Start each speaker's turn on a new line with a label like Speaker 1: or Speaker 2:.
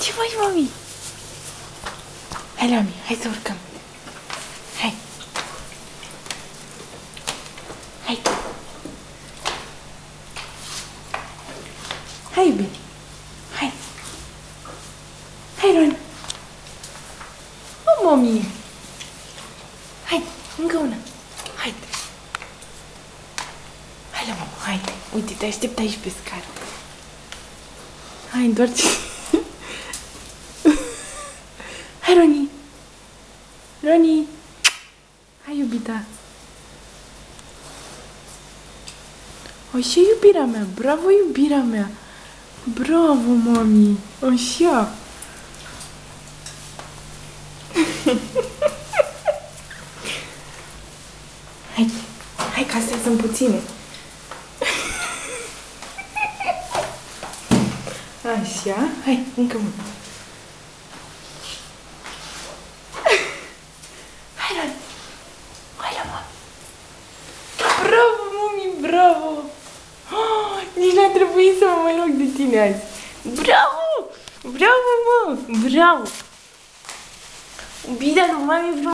Speaker 1: Ce faci, mami? Hai, mami, hai să urcăm. Hai. Hai. Hai, iubire. Hai. Hai, Ron. O, mami. Hai, încă una. Hai. Hai la mama, hai. Uite, te aștept aici pe scară. Hai, întoarce. Hai, Roni. Roni. Hai, iubita. Așa, iubirea mea. Bravo, iubirea mea. Bravo, mami. Așa. Hai. Hai, că astea sunt puține. Așa. Hai, încă una. Hai, Ron. Hai la mama. Bravo, mami, bravo. Oh, nici n-a trebuit să mă mai rog de tine azi. Bravo! Bravo, mă! Bravo! Bine, nu, mami,